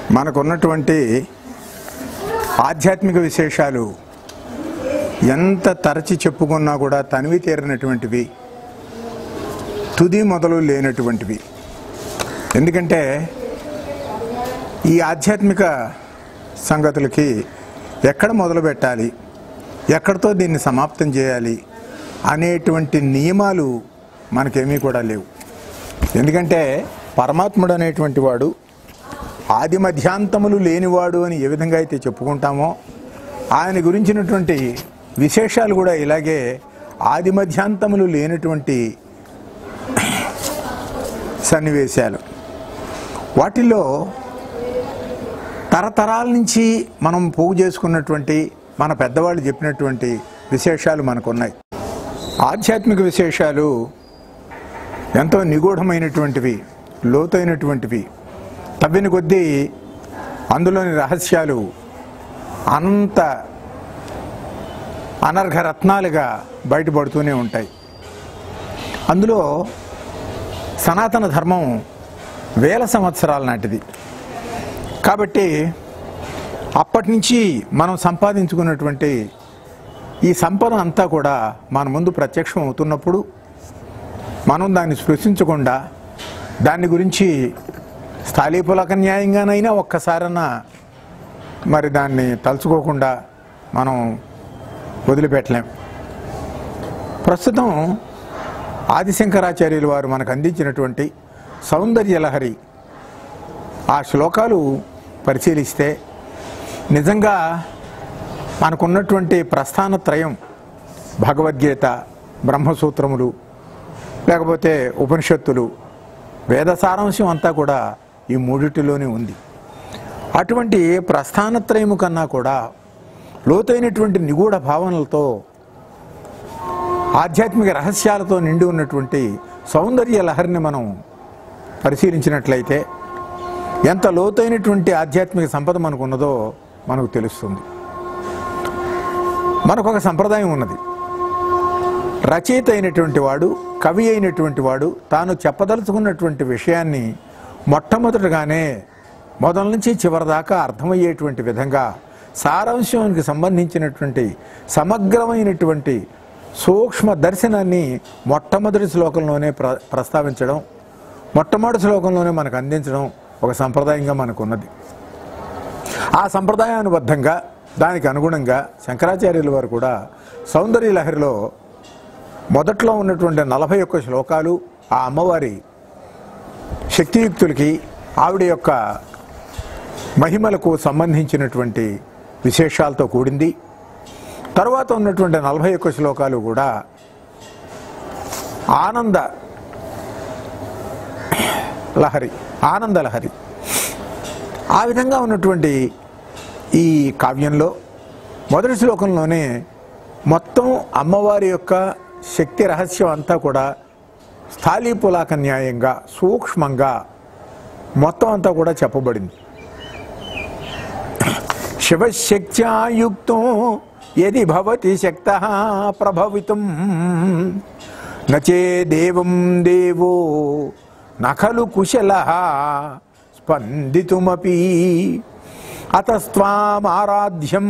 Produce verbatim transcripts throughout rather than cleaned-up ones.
మనకున్నటువంటి ఆధ్యాత్మిక విశేషాలు ఎంత తరచి చెప్పుకున్నా కూడా తనివి తీరినటువంటివి, తుది మొదలు లేనటువంటివి. ఎందుకంటే ఈ ఆధ్యాత్మిక సంగతులకి ఎక్కడ మొదలు పెట్టాలి, ఎక్కడితో దీన్ని సమాప్తం చేయాలి అనేటువంటి నియమాలు మనకేమీ కూడా లేవు. ఎందుకంటే పరమాత్ముడు అనేటువంటి వాడు ఆది మధ్యాంతములు లేనివాడు అని ఏ విధంగా అయితే చెప్పుకుంటామో, ఆయన గురించినటువంటి విశేషాలు కూడా ఇలాగే ఆది మధ్యాంతములు లేనటువంటి సన్నివేశాలు. వాటిల్లో తరతరాల నుంచి మనం పోగు చేసుకున్నటువంటి మన పెద్దవాళ్ళు చెప్పినటువంటి విశేషాలు మనకున్నాయి. ఆధ్యాత్మిక విశేషాలు ఎంతో నిగూఢమైనటువంటివి, లోతైనటువంటివి. తవ్విన కొద్దీ అందులోని రహస్యాలు అంత అనర్ఘరత్నాలుగా బయటపడుతూనే ఉంటాయి. అందులో సనాతన ధర్మం వేల సంవత్సరాల నాటిది కాబట్టి అప్పటి నుంచి మనం సంపాదించుకున్నటువంటి ఈ సంపద అంతా కూడా మన ముందు ప్రత్యక్షం అవుతున్నప్పుడు మనం దాన్ని స్పృశించకుండా, దాని గురించి స్థాళీపులక న్యాయంగానైనా ఒక్కసారన్నా మరి దాన్ని తలుచుకోకుండా మనం వదిలిపెట్టలేం. ప్రస్తుతం ఆదిశంకరాచార్యులు వారు మనకు అందించినటువంటి సౌందర్యలహరి ఆ శ్లోకాలు పరిశీలిస్తే నిజంగా మనకున్నటువంటి ప్రస్థానత్రయం, భగవద్గీత, బ్రహ్మసూత్రములు, లేకపోతే ఉపనిషత్తులు, వేద సారాంశం అంతా కూడా ఈ మూడిటిలోనే ఉంది. అటువంటి ప్రస్థానత్రయము కన్నా కూడా లోతైనటువంటి నిగూఢ భావనలతో, ఆధ్యాత్మిక రహస్యాలతో నిండి ఉన్నటువంటి సౌందర్య లహరిని మనం పరిశీలించినట్లయితే ఎంత లోతైనటువంటి ఆధ్యాత్మిక సంపద మనకు ఉన్నదో మనకు తెలుస్తుంది. మనకొక సంప్రదాయం ఉన్నది. రచయిత అయినటువంటి వాడు, కవి అయినటువంటి వాడు తాను చెప్పదలుచుకున్నటువంటి విషయాన్ని మొట్టమొదటగానే మొదటి నుంచి చివరి దాకా అర్థమయ్యేటువంటి విధంగా సారాంశానికి సంబంధించినటువంటి సమగ్రమైనటువంటి సూక్ష్మ దర్శనాన్ని మొట్టమొదటి శ్లోకంలోనే ప్ర ప్రస్తావించడం మొట్టమొదటి శ్లోకంలోనే మనకు అందించడం ఒక సంప్రదాయంగా మనకున్నది. ఆ సంప్రదాయానుబద్ధంగా దానికి అనుగుణంగా శంకరాచార్యుల వారు కూడా సౌందర్య లహరిలో మొదట్లో ఉన్నటువంటి నలభై ఒక్క శ్లోకాలు ఆ అమ్మవారి శక్తియుక్తులకి, ఆవిడ యొక్క మహిమలకు సంబంధించినటువంటి విశేషాలతో కూడింది. తరువాత ఉన్నటువంటి నలభై ఒక్క శ్లోకాలు కూడా ఆనంద లహరి ఆనంద లహరి ఆ విధంగా ఉన్నటువంటి ఈ కావ్యంలో మొదటి శ్లోకంలోనే మొత్తం అమ్మవారి యొక్క శక్తి రహస్యం అంతా కూడా స్థాళీపులాక న్యాయంగా, సూక్ష్మంగా మొత్తం అంతా కూడా చెప్పబడింది. శివశక్త్యాయుక్తో యది భవతి శక్తః ప్రభవితుం నచే దేవం దేవో నఖలు కుశలః స్పందితుమపి అతస్త్వామారాధ్యం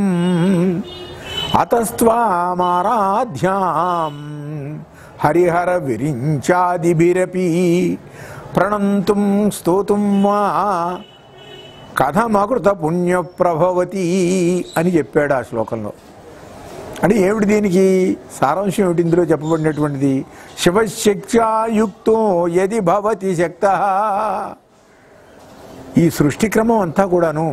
అతస్త్వామారాధ్యాం హరిహర విరించాదిభిరపి ప్రణంతుం స్తోతుం వా కథమకృత పుణ్య ప్రభవతి అని చెప్పాడు ఆ శ్లోకంలో. అంటే ఏమిటి దీనికి సారాంశం ఏమిటి ఇందులో చెప్పబడినటువంటిది? శివశక్త్యాయుక్తో యది భవతి శక్తః. ఈ సృష్టి క్రమం అంతా కూడాను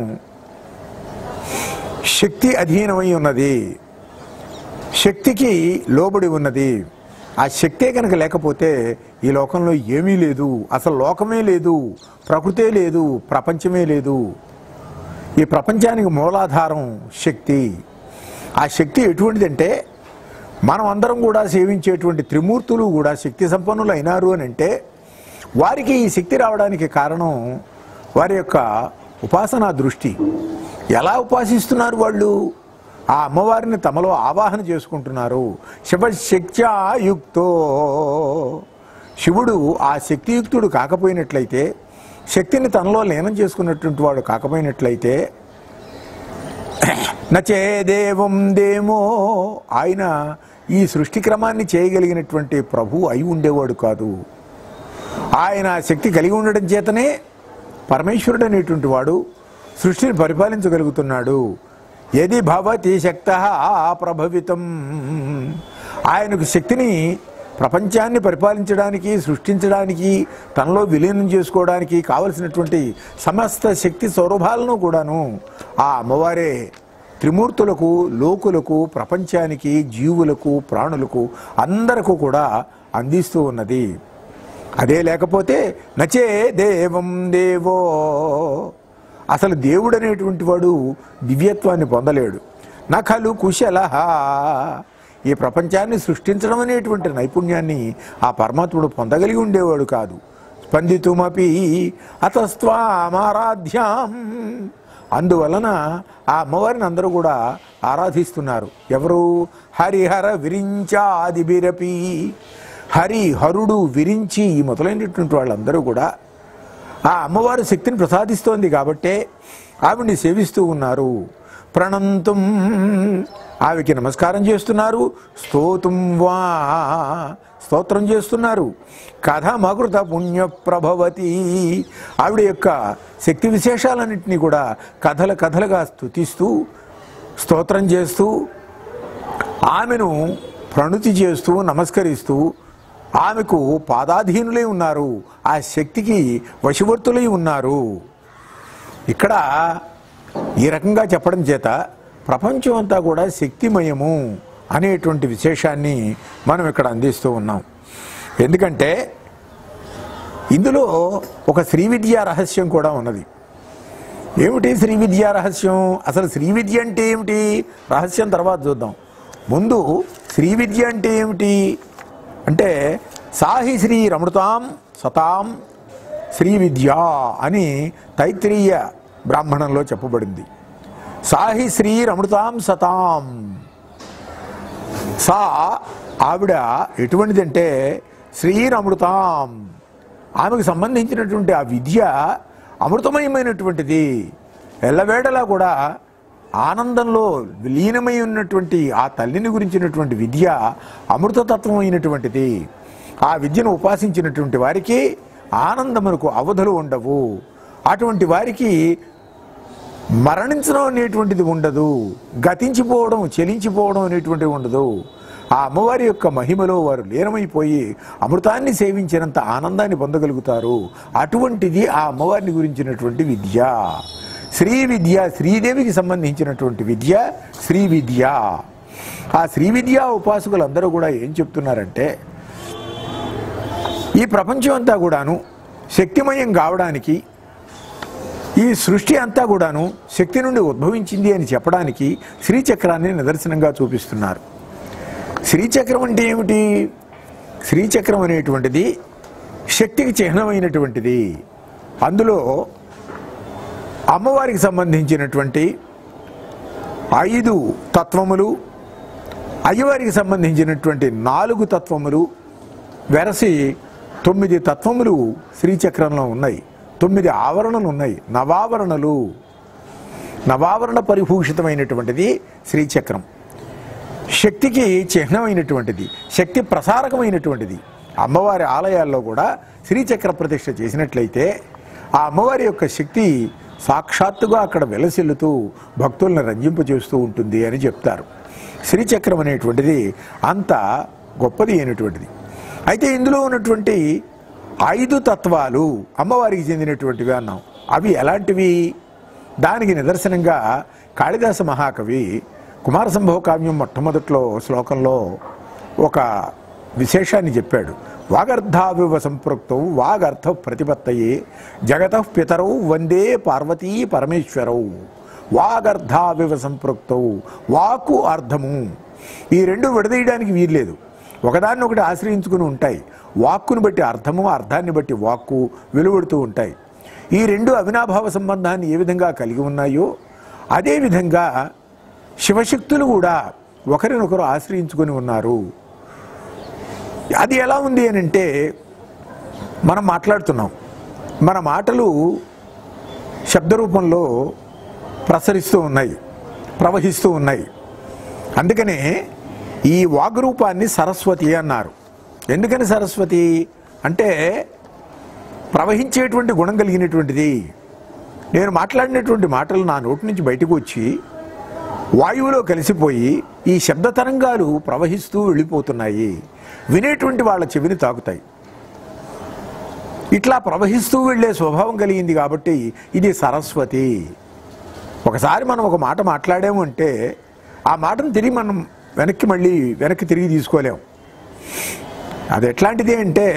శక్తి అధీనమై ఉన్నది, శక్తికి లోబడి ఉన్నది. ఆ శక్తే కనుక లేకపోతే ఈ లోకంలో ఏమీ లేదు, అసలు లోకమే లేదు, ప్రకృతే లేదు, ప్రపంచమే లేదు. ఈ ప్రపంచానికి మూలాధారం శక్తి. ఆ శక్తి ఎటువంటిదంటే మనం అందరం కూడా సేవించేటువంటి త్రిమూర్తులు కూడా శక్తి సంపన్నులు అయినారు అని అంటే వారికి ఈ శక్తి రావడానికి కారణం వారి యొక్క ఉపాసనా దృష్టి. ఎలా ఉపాసిస్తున్నారు వాళ్ళు? ఆ అమ్మవారిని తమలో ఆవాహన చేసుకుంటున్నారు. శివశక్త్యాయుక్తో. శివుడు ఆ శక్తియుక్తుడు కాకపోయినట్లయితే శక్తిని తనలో లీనం చేసుకున్నటువంటి వాడు కాకపోయినట్లయితే నచేదేవం దేమో ఆయన ఈ సృష్టి క్రమాన్ని చేయగలిగినటువంటి ప్రభు అయి ఉండేవాడు కాదు. ఆయన శక్తి కలిగి ఉండడం చేతనే పరమేశ్వరుడు అనేటువంటి వాడు సృష్టిని పరిపాలించగలుగుతున్నాడు. యది భవతి శక్తః ప్రభవితం, ఆయనకు శక్తిని ప్రపంచాన్ని పరిపాలించడానికి, సృష్టించడానికి, తనలో విలీనం చేసుకోవడానికి కావలసినటువంటి సమస్త శక్తి స్వరూపాలను కూడాను ఆ అమ్మవారే త్రిమూర్తులకు, లోకులకు, ప్రపంచానికి, జీవులకు, ప్రాణులకు అందరకు కూడా అందిస్తూ ఉన్నది. అదే లేకపోతే నచే దేవం దేవో, అసలు దేవుడు అనేటువంటి వాడు దివ్యత్వాన్ని పొందలేడు. నఖలు కుశలః, ఈ ప్రపంచాన్ని సృష్టించడం అనేటువంటి నైపుణ్యాన్ని ఆ పరమాత్ముడు పొందగలిగి ఉండేవాడు కాదు. స్పందితుమపి అతస్త్వామారాధ్యాం, అందువలన ఆ అమ్మవారిని అందరూ కూడా ఆరాధిస్తున్నారు. ఎవరు? హరిహర విరించాదిభిరపి, హరి హరుడు విరించి మొదలైనటువంటి వాళ్ళందరూ కూడా ఆ అమ్మవారి శక్తిని ప్రసాదిస్తోంది కాబట్టే ఆవిడ్ని సేవిస్తూ ఉన్నారు. ప్రణంతుం, ఆవికి నమస్కారం చేస్తున్నారు. స్తోతుం వా, స్తోత్రం చేస్తున్నారు. కథమకృత పుణ్య ప్రభవతి, ఆవిడ యొక్క శక్తి విశేషాలన్నింటినీ కూడా కథల కథలుగా స్తుతిస్తూ స్తోత్రం చేస్తూ ఆమెను ప్రణుతి చేస్తూ నమస్కరిస్తూ ఆమెకు పాదాధీనులై ఉన్నారు. ఆ శక్తికి వశవర్తులై ఉన్నారు. ఇక్కడ ఈ రకంగా చెప్పడం చేత ప్రపంచం అంతా కూడా శక్తిమయము అనేటువంటి విశేషాన్ని మనం ఇక్కడ అందిస్తూ ఉన్నాం. ఎందుకంటే ఇందులో ఒక శ్రీ విద్యా రహస్యం కూడా ఉన్నది. ఏమిటి శ్రీ విద్యా రహస్యం? అసలు శ్రీ విద్య అంటే ఏమిటి? రహస్యం తర్వాత చూద్దాం. ముందు శ్రీ విద్య అంటే ఏమిటి అంటే, సాహి శ్రీ రమృతాం సతాం శ్రీ విద్య అని తైత్రీయ బ్రాహ్మణంలో చెప్పబడింది. సాహి శ్రీ రమృతాం సతాం, సా ఆవిడ ఎటువంటిదంటే శ్రీరమృతాం, ఆమెకు సంబంధించినటువంటి ఆ విద్య అమృతమయమైనటువంటిది. ఎల్లవేళలా కూడా ఆనందంలో లీనమై ఉన్నటువంటి ఆ తల్లిని గురించినటువంటి విద్య అమృతతత్వం అయినటువంటిది. ఆ విద్యను ఉపాసించినటువంటి వారికి ఆనందమునకు అవధులు ఉండవు. అటువంటి వారికి మరణించడం అనేటువంటిది ఉండదు, గతించిపోవడం, చెలించిపోవడం అనేటువంటిది ఉండదు. ఆ అమ్మవారి యొక్క మహిమలో వారు లీనమైపోయి అమృతాన్ని సేవించినంత ఆనందాన్ని పొందగలుగుతారు. అటువంటిది ఆ అమ్మవారిని గురించినటువంటి విద్య. శ్రీ విద్య, శ్రీదేవికి సంబంధించినటువంటి విద్య శ్రీ విద్య. ఆ శ్రీ విద్యా ఉపాసకులందరూ కూడా ఏం చెప్తున్నారంటే, ఈ ప్రపంచం అంతా కూడాను శక్తిమయం కావడానికి, ఈ సృష్టి అంతా కూడాను శక్తి నుండి ఉద్భవించింది అని చెప్పడానికి శ్రీచక్రాన్ని నిదర్శనంగా చూపిస్తున్నారు. శ్రీచక్రం అంటే ఏమిటి? శ్రీచక్రం అనేటువంటిది శక్తికి చిహ్నమైనటువంటిది. అందులో అమ్మవారికి సంబంధించినటువంటి ఐదు తత్వములు, అయ్యవారికి సంబంధించినటువంటి నాలుగు తత్వములు వెరసి తొమ్మిది తత్వములు శ్రీచక్రంలో ఉన్నాయి. తొమ్మిది ఆవరణలు ఉన్నాయి, నవావరణలు. నవావరణ పరిభూషితమైనటువంటిది శ్రీచక్రం. శక్తికి చిహ్నమైనటువంటిది, శక్తి ప్రసారకమైనటువంటిది. అమ్మవారి ఆలయాల్లో కూడా శ్రీచక్ర ప్రతిష్ఠ చేసినట్లయితే ఆ అమ్మవారి యొక్క శక్తి సాక్షాత్తుగా అక్కడ వెలసిల్లుతూ భక్తులను రంజింపజేస్తూ ఉంటుంది అని చెప్తారు. శ్రీచక్రం అనేటువంటిది అంత గొప్పది అయినటువంటిది. అయితే ఇందులో ఉన్నటువంటి ఐదు తత్వాలు అమ్మవారికి చెందినటువంటివి అన్నాం. అవి ఎలాంటివి? దానికి నిదర్శనంగా కాళిదాస మహాకవి కుమార సంభవ కావ్యం మొట్టమొదట్లో శ్లోకంలో ఒక విశేషాన్ని చెప్పాడు. వాగర్ధావివ సంపృక్తౌ వాగర్థ ప్రతిపత్తయే జగత పితరౌ వందే పార్వతీ పరమేశ్వరౌ. వాగర్ధావివ సంపృక్తౌ, వాక్కు అర్థము, ఈ రెండు విడదీయడానికి వీల్లేదు, ఒకదాన్ని ఒకటి ఆశ్రయించుకుని ఉంటాయి. వాక్కును బట్టి అర్థము, అర్థాన్ని బట్టి వాక్కు వెలువడుతూ ఉంటాయి. ఈ రెండు అవినాభావ సంబంధాన్ని ఏ విధంగా కలిగి ఉన్నాయో అదేవిధంగా శివశక్తులు కూడా ఒకరినొకరు ఆశ్రయించుకొని ఉన్నారు. అది ఎలా ఉంది అని అంటే, మనం మాట్లాడుతున్నాం, మన మాటలు శబ్ద రూపంలో ప్రసరిస్తూ ఉన్నాయి, ప్రవహిస్తూ ఉన్నాయి. అందుకనే ఈ వాగ్రూపాన్ని సరస్వతి అన్నారు. ఎందుకని సరస్వతి అంటే ప్రవహించేటువంటి గుణం కలిగినటువంటిది. నేను మాట్లాడినటువంటి మాటలు నా నోటి నుంచి బయటకు వచ్చి వాయువులో కలిసిపోయి ఈ శబ్ద తరంగాలు ప్రవహిస్తూ వెళ్ళిపోతున్నాయి, వినేటువంటి వాళ్ళ చెవిని తాకుతాయి. ఇట్లా ప్రవహిస్తూ వెళ్ళే స్వభావం కలిగింది కాబట్టి ఇది సరస్వతి. ఒకసారి మనం ఒక మాట మాట్లాడాము అంటే ఆ మాటను తిరిగి మనం వెనక్కి మళ్ళీ వెనక్కి తిరిగి తీసుకోలేము. అది ఎట్లాంటిది అంటే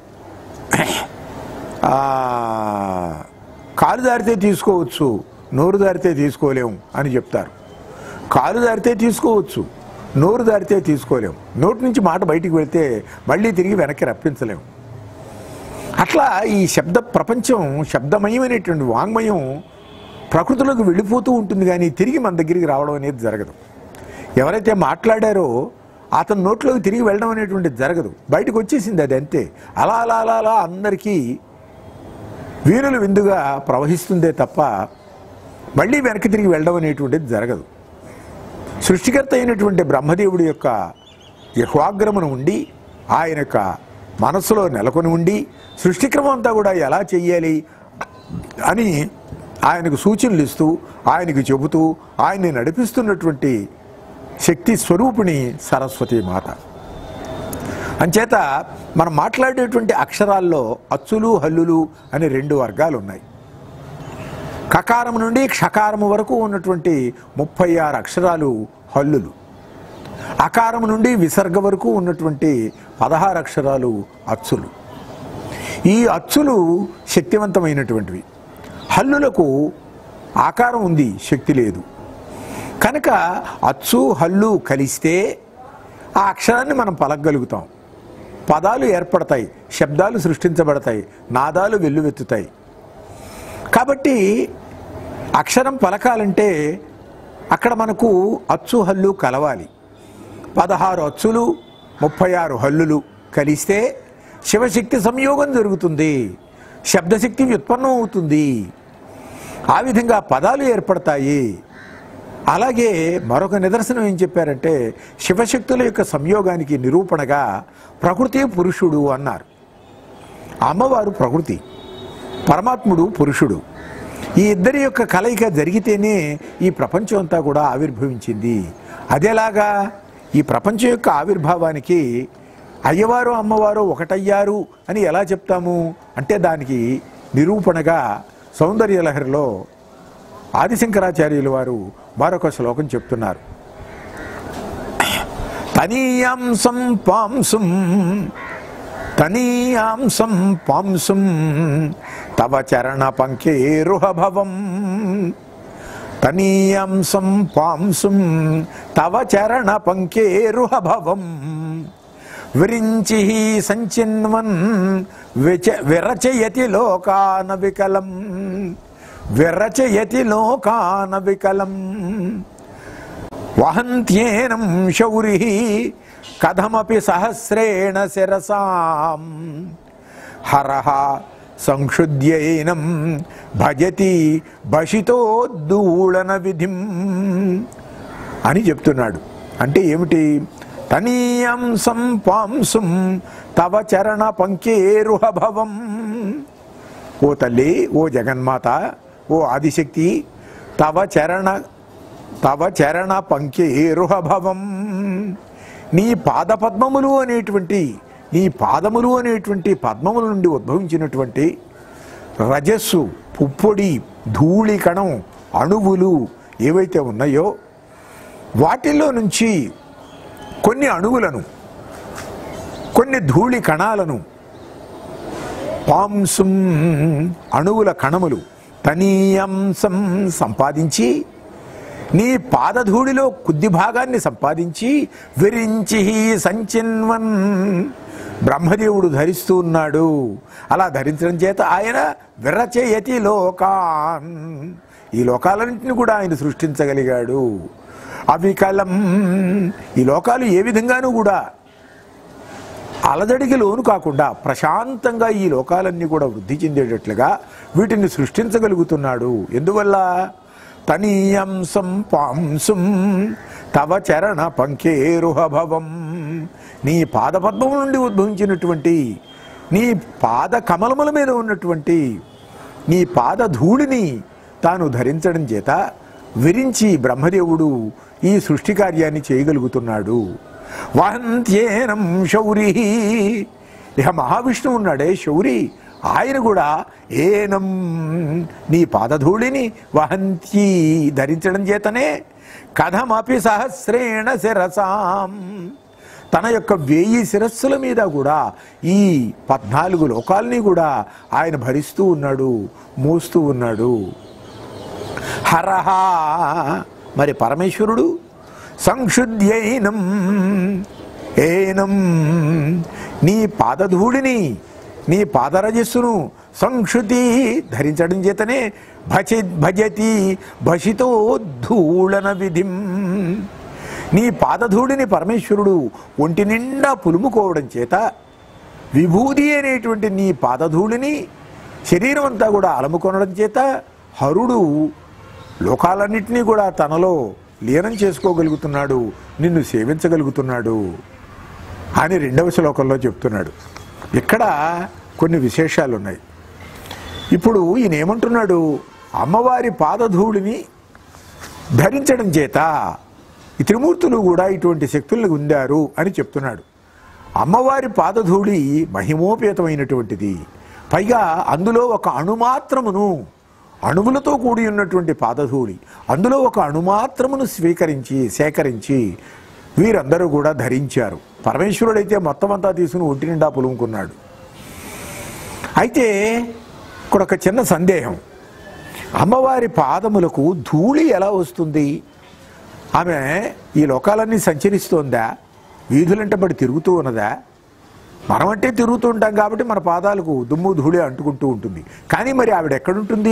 కాలు దారితే తీసుకోవచ్చు, నోరు దారితే తీసుకోలేము అని చెప్తారు. కాలు దారితే తీసుకోవచ్చు, నోరు దారితే తీసుకోలేము. నోటి నుంచి మాట బయటికి వెళ్తే మళ్ళీ తిరిగి వెనక్కి రప్పించలేము. అట్లా ఈ శబ్ద ప్రపంచం, శబ్దమయమైనటువంటి వాంగ్మయం ప్రకృతిలోకి వెళ్ళిపోతూ ఉంటుంది, కానీ తిరిగి మన దగ్గరికి రావడం అనేది జరగదు. ఎవరైతే మాట్లాడారో అతని నోట్లోకి తిరిగి వెళ్ళడం అనేటువంటిది జరగదు, బయటకు వచ్చేసింది అది అంతే. అలా అలా అలా అలా అందరికీ వీరులు విందుగా ప్రవహిస్తుందే తప్ప మళ్ళీ వెనక్కి తిరిగి వెళ్ళడం అనేటువంటిది జరగదు. సృష్టికర్త అయినటువంటి బ్రహ్మదేవుడి యొక్క జిహ్వాగ్రమును ఉండి ఆయన యొక్క మనస్సులో నెలకొని ఉండి సృష్టిక్రమం అంతా కూడా ఎలా చెయ్యాలి అని ఆయనకు సూచనలు ఇస్తూ ఆయనకు చెబుతూ ఆయన్ని నడిపిస్తున్నటువంటి శక్తి స్వరూపిణి సరస్వతీ మాత. అంచేత మనం మాట్లాడేటువంటి అక్షరాల్లో అచ్చులు హల్లులు అనే రెండు వర్గాలు ఉన్నాయి. కకారం నుండి క్షకారము వరకు ఉన్నటువంటి ముప్పై ఆరు అక్షరాలు హల్లులు, అకారం నుండి విసర్గ వరకు ఉన్నటువంటి పదహారు అక్షరాలు అచ్చులు. ఈ అచ్చులు శక్తివంతమైనటువంటివి. హల్లులకు ఆకారం ఉంది, శక్తి లేదు. కనుక అచ్చు హల్లు కలిస్తే ఆ అక్షరాన్ని మనం పలకగలుగుతాం, పదాలు ఏర్పడతాయి, శబ్దాలు సృష్టించబడతాయి, నాదాలు వెల్లువెత్తుతాయి. కాబట్టి అక్షరం పలకాలంటే అక్కడ మనకు అచ్చు హల్లు కలవాలి. పదహారు అచ్చులు ముప్పై ఆరు హల్లులు కలిస్తే శివశక్తి సంయోగం జరుగుతుంది, శబ్దశక్తి వ్యుత్పన్నం అవుతుంది. ఆ విధంగా పదాలు ఏర్పడతాయి. అలాగే మరొక నిదర్శనం ఏం చెప్పారంటే శివశక్తుల యొక్క సంయోగానికి నిరూపణగా ప్రకృతి పురుషుడు అన్నారు. అమ్మవారు ప్రకృతి, పరమాత్ముడు పురుషుడు. ఈ ఇద్దరి యొక్క కలయిక జరిగితేనే ఈ ప్రపంచం అంతా కూడా ఆవిర్భవించింది. అదేలాగా ఈ ప్రపంచం యొక్క ఆవిర్భావానికి అయ్యవారు అమ్మవారు ఒకటయ్యారు అని ఎలా చెప్తాము అంటే దానికి నిరూపణగా సౌందర్యలహరిలో ఆదిశంకరాచార్యుల వారు మరొక శ్లోకం చెప్తున్నారు. తనీయాంసం పాంసుం తనీయాంసం పాంసుం తవ చరణ పంకేరుహభవం తనీయాంసం పాంసుం తవ చరణ పంకేరుహభవం విరించి సంచిన్వన్ విచ విరచయతి లోకాన వికలం విరచయతి లోకాన వికలం వహంత్యేనం శౌరి కథమపి సహస్రేణ శిరసాం హరః సంక్షుద్యైనం భజతి భషితోద్దూళన విధిం అని చెప్తున్నాడు. అంటే ఏమిటి? తనీయాంసం పాంసుం తవ చరణ పంకేరుహభవం. ఓ తల్లి, ఓ జగన్మాత, ఓ ఆదిశక్తి, తవ చరణ తవ చరణ పంకేరుహభవం, నీ పాదపద్మములు అనేటువంటి నీ పాదములు అనేటువంటి పద్మముల నుండి ఉద్భవించినటువంటి రజస్సు, పుప్పొడి, ధూళి కణం, అణువులు ఏవైతే ఉన్నాయో వాటిల్లో నుంచి కొన్ని అణువులను, కొన్ని ధూళి కణాలను, పాంసుం అణువుల కణములు, తనీయాంసం సంపాదించి నీ పాదధూళిలో కొద్ది భాగాన్ని సంపాదించి విరించి సంచిన్వన్ బ్రహ్మదేవుడు ధరిస్తూ ఉన్నాడు. అలా ధరించడం చేత ఆయన విరచయతి లోకాన్, ఈ లోకాలన్నింటినీ కూడా ఆయన సృష్టించగలిగాడు. అవికలం, ఈ లోకాలు ఏ విధంగానూ కూడా అలజడికి లోను కాకుండా ప్రశాంతంగా ఈ లోకాలన్నీ కూడా వృద్ధి చెందేటట్లుగా వీటిని సృష్టించగలుగుతున్నాడు. ఎందువల్ల? తనీయంసం పాంసం తవ చరణ పంకేరుహభవం, నీ పాదపద్మం నుండి ఉద్భవించినటువంటి, నీ పాద కమలముల మీద ఉన్నటువంటి నీ పాద ధూళిని తాను ధరించడం చేత విరించి బ్రహ్మదేవుడు ఈ సృష్టి కార్యాన్ని చేయగలుగుతున్నాడు. వహంత్యేనం శౌరి, ఇక మహావిష్ణువు ఉన్నాడే శౌరి, ఆయన కూడా ఏనం నీ పాదధూళిని వహంతి ధరించడం చేతనే కథమపి సహస్రేణ శిరసాం, తన యొక్క వేయి శిరస్సుల మీద కూడా ఈ పద్నాలుగు లోకాలని కూడా ఆయన భరిస్తూ ఉన్నాడు, మోస్తూ ఉన్నాడు. హరహ, మరి పరమేశ్వరుడు సంక్షుద్ధ్యైనం, ఏనం నీ పాదధూళిని, నీ పాదరజస్సును సంక్షుతి ధరించడం చేతనే భజ భజతి భషితోద్ధూళన విధిం, నీ పాదధూళిని పరమేశ్వరుడు ఒంటి నిండా పులుముకోవడం చేత విభూతి అనేటువంటి నీ పాదధూళిని శరీరం అంతా కూడా అలముకొనడం చేత హరుడు లోకాలన్నింటినీ కూడా తనలో లీనం చేసుకోగలుగుతున్నాడు, నిన్ను సేవించగలుగుతున్నాడు అని రెండవ శ్లోకంలో చెప్తున్నాడు. ఇక్కడ కొన్ని విశేషాలు ఉన్నాయి. ఇప్పుడు ఈయన ఏమంటున్నాడు? అమ్మవారి పాదధూళిని ధరించడం చేత ఈ త్రిమూర్తులు కూడా ఇటువంటి శక్తులను పొందారు అని చెప్తున్నాడు. అమ్మవారి పాదధూళి మహిమోపేతమైనటువంటిది, పైగా అందులో ఒక అణుమాత్రమును, అణువులతో కూడి ఉన్నటువంటి పాదధూళి, అందులో ఒక అణుమాత్రమును స్వీకరించి సేకరించి వీరందరూ కూడా ధరించారు. పరమేశ్వరుడైతే మొత్తం అంతా తీసుకుని ఒంటి నిండా పులుముకున్నాడు. అయితే ఇక్కడ ఒక చిన్న సందేహం, అమ్మవారి పాదములకు ధూళి ఎలా వస్తుంది? ఆమె ఈ లోకాలన్నీ సంచరిస్తోందా? వీధులంట పడి తిరుగుతూ ఉన్నదా? మనమంటే తిరుగుతూ ఉంటాం కాబట్టి మన పాదాలకు దుమ్ము ధూళి అంటుకుంటూ ఉంటుంది. కానీ మరి ఆవిడ ఎక్కడుంటుంది?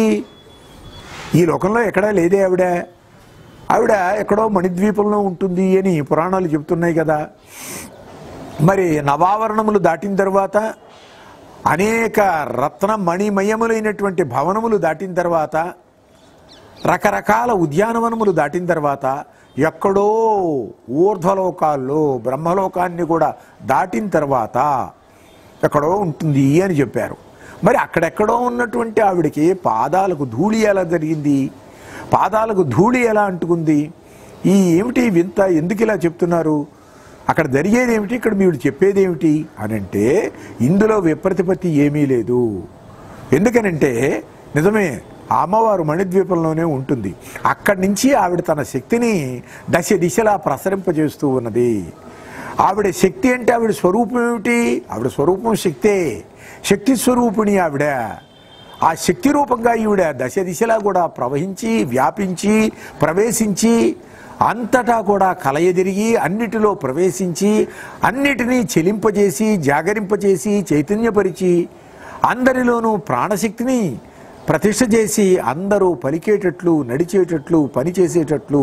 ఈ లోకంలో ఎక్కడా లేదే ఆవిడ. ఆవిడ ఎక్కడో మణిద్వీపంలో ఉంటుంది అని పురాణాలు చెబుతున్నాయి కదా. మరి నవావరణములు దాటిన తర్వాత, అనేక రత్న మణిమయములైనటువంటి భవనములు దాటిన తర్వాత, రకరకాల ఉద్యానవనములు దాటిన తర్వాత, ఎక్కడో ఊర్ధ్వలోకాల్లో బ్రహ్మలోకాన్ని కూడా దాటిన తర్వాత ఎక్కడో ఉంటుంది అని చెప్పారు. మరి అక్కడెక్కడో ఉన్నటువంటి ఆవిడికి పాదాలకు ధూళి ఎలా జరిగింది? పాదాలకు ధూళి ఎలా అంటుకుంది? ఈ ఏమిటి వింత? ఎందుకు ఇలా చెప్తున్నారు? అక్కడ జరిగేది ఏమిటి, ఇక్కడ మీరు చెప్పేది ఏమిటి అని అంటే, ఇందులో విప్రతిపత్తి ఏమీ లేదు. ఎందుకనంటే నిజమే, అమ్మవారు మణిద్వీపంలోనే ఉంటుంది. అక్కడి నుంచి ఆవిడ తన శక్తిని దశ దిశలా ప్రసరింపజేస్తూ ఉన్నది. ఆవిడ శక్తి అంటే ఆవిడ స్వరూపం ఏమిటి? ఆవిడ స్వరూపం శక్తే, శక్తి స్వరూపిణి ఆవిడ. ఆ శక్తి రూపంగా ఈవిడ దశ దిశలా కూడా ప్రవహించి వ్యాపించి ప్రవేశించి అంతటా కూడా కలయదిరిగి అన్నిటిలో ప్రవేశించి అన్నిటినీ చెలింపజేసి జాగరింపజేసి చైతన్యపరిచి అందరిలోనూ ప్రాణశక్తిని ప్రతిష్ఠ చేసి అందరూ పలికేటట్లు, నడిచేటట్లు, పనిచేసేటట్లు,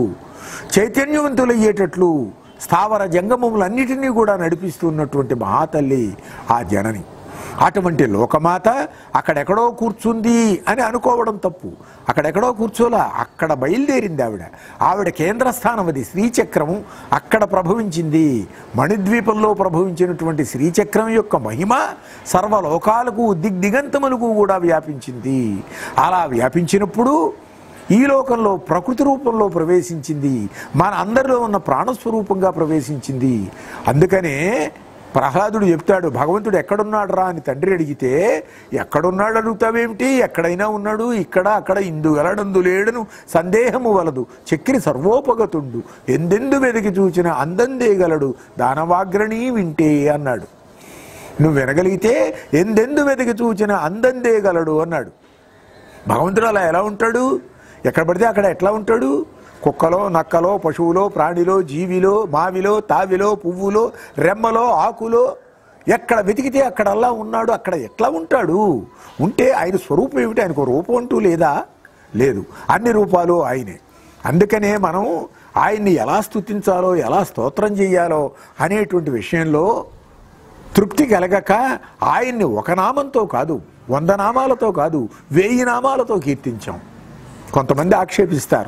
చైతన్యవంతులయ్యేటట్లు స్థావర జంగమములన్నిటినీ కూడా నడిపిస్తున్నటువంటి మహాతల్లి ఆ జనని. అటువంటి లోకమాత అక్కడెక్కడో కూర్చుంది అని అనుకోవడం తప్పు. అక్కడెక్కడో కూర్చోలా, అక్కడ బయలుదేరింది ఆవిడ. ఆవిడ కేంద్రస్థానం అది శ్రీచక్రము, అక్కడ ప్రభవించింది. మణిద్వీపంలో ప్రభవించినటువంటి శ్రీచక్రం యొక్క మహిమ సర్వలోకాలకు దిగ్దిగంతములకు కూడా వ్యాపించింది. అలా వ్యాపించినప్పుడు ఈ లోకంలో ప్రకృతి రూపంలో ప్రవేశించింది, మన అందరిలో ఉన్న ప్రాణస్వరూపంగా ప్రవేశించింది. అందుకనే ప్రహ్లాదుడు చెప్తాడు, భగవంతుడు ఎక్కడున్నాడు రా అని తండ్రి అడిగితే, ఎక్కడున్నాడు అడుగుతావేమిటి, ఎక్కడైనా ఉన్నాడు, ఇక్కడ అక్కడ ఇందు గలడందు లేడను సందేహము వలదు, చక్రి సర్వోపగతుండు, ఎందెందు వెతికి చూచిన అందందేగలడు దానవాగ్రణీ వింటే అన్నాడు. నువ్వు వినగలిగితే ఎందెందు వెతికి చూచిన అందందేగలడు అన్నాడు. భగవంతుడు అలా ఎలా ఉంటాడు? ఎక్కడ పడితే అక్కడ ఎట్లా ఉంటాడు? కుక్కలో, నక్కలో, పశువులో, ప్రాణిలో, జీవిలో, మావిలో, తావిలో, పువ్వులో, రెమ్మలో, ఆకులో, ఎక్కడ వెతికితే అక్కడల్లా ఉన్నాడు. అక్కడ ఎట్లా ఉంటాడు? ఉంటే ఆయన స్వరూపం ఏమిటి? ఆయనకు రూపం అంటూ లేదా? లేదు, అన్ని రూపాలు ఆయనే. అందుకనే మనం ఆయన్ని ఎలా స్తుతించాలో, ఎలా స్తోత్రం చేయాలో అనేటువంటి విషయంలో తృప్తి కలగక ఆయన్ని ఒక నామంతో కాదు, వంద నామాలతో కాదు, వెయ్యి నామాలతో కీర్తించాం. కొంతమంది ఆక్షేపిస్తారు,